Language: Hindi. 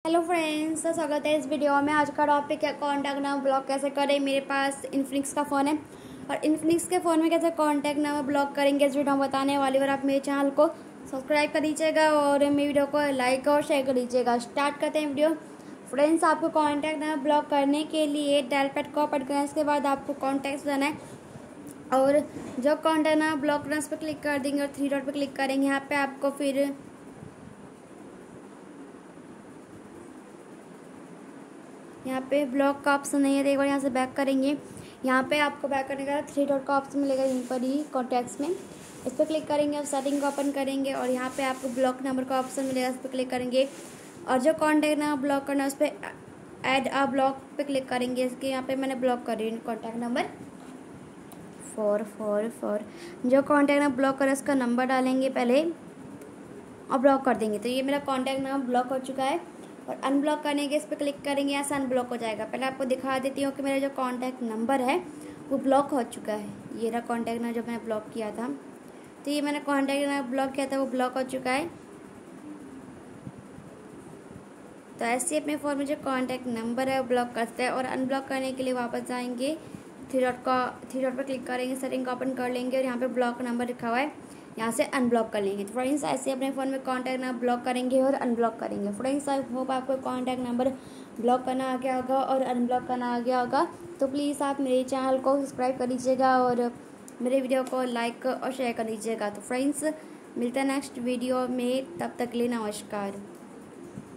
हेलो फ्रेंड्स, तो स्वागत है इस वीडियो में। आज का टॉपिक है कॉन्टैक्ट नंबर ब्लॉक कैसे करें। मेरे पास इन्फिनिक्स का फ़ोन है और इन्फिनिक्स के फ़ोन में कैसे कॉन्टैक्ट नंबर ब्लॉक करेंगे इस वीडियो में बताने वाली। और आप मेरे चैनल को सब्सक्राइब कर दीजिएगा और मेरी वीडियो को लाइक और शेयर कर दीजिएगा। स्टार्ट करते हैं वीडियो। फ्रेंड्स, आपको कॉन्टैक्ट नंबर ब्लॉक करने के लिए डायल पैड को ओपन करना है। इसके बाद आपको कॉन्टैक्ट जाना है और जो कॉन्टैक्ट नंबर ब्लॉक करना है उस पर क्लिक कर देंगे और 3 डॉट पर क्लिक करेंगे। यहाँ पे आपको फिर यहाँ पे ब्लॉक का ऑप्शन नहीं है, तो एक बार यहाँ से बैक करेंगे। यहाँ पे आपको बैक करने का 3 डॉट का ऑप्शन मिलेगा यहीं पर ही कॉन्टैक्ट्स में। इस पर क्लिक करेंगे और सेटिंग को ओपन करेंगे और यहाँ पे आपको ब्लॉक नंबर का ऑप्शन मिलेगा, इस पर क्लिक करेंगे और जो कॉन्टैक्ट नंबर ब्लॉक करना है उस पर ऐड अ ब्लॉक पे क्लिक करेंगे। इसके यहाँ पे मैंने ब्लॉक कर रही हूँ कॉन्टैक्ट नंबर 444। जो कॉन्टैक्ट नंबर ब्लॉक करें उसका नंबर डालेंगे पहले और ब्लॉक कर देंगे। तो ये मेरा कॉन्टैक्ट नंबर ब्लॉक हो चुका है। और अनब्लॉक करने के इस पर क्लिक करेंगे, यहाँ से अनब्लॉक हो जाएगा। पहले आपको दिखा देती हूँ कि मेरा जो कॉन्टैक्ट नंबर है वो ब्लॉक हो चुका है। ये रहा कॉन्टैक्ट नंबर जो मैंने ब्लॉक किया था। तो ये मैंने कॉन्टैक्ट नंबर ब्लॉक किया था वो ब्लॉक हो चुका है। तो ऐसे अपने फ़ोन में जो कॉन्टैक्ट नंबर है वो ब्लॉक करते हैं। और अनब्लॉक करने के लिए वापस जाएंगे, 3 डॉट पर क्लिक करेंगे, सेटिंग को ओपन कर लेंगे और यहाँ पे ब्लॉक नंबर लिखा हुआ है, यहाँ से अनब्लॉक कर लेंगे। तो फ्रेंड्स, ऐसे अपने फ़ोन में कॉन्टैक्ट नंबर ब्लॉक करेंगे और अनब्लॉक करेंगे। फ्रेंड्स, आई होप आपको कॉन्टैक्ट नंबर ब्लॉक करना आ गया होगा और अनब्लॉक करना आ गया होगा। तो प्लीज़ आप मेरे चैनल को सब्सक्राइब कर लीजिएगा और मेरे वीडियो को लाइक और शेयर कर लीजिएगा। तो फ्रेंड्स, मिलता है नेक्स्ट वीडियो में, तब तक के लिए नमस्कार।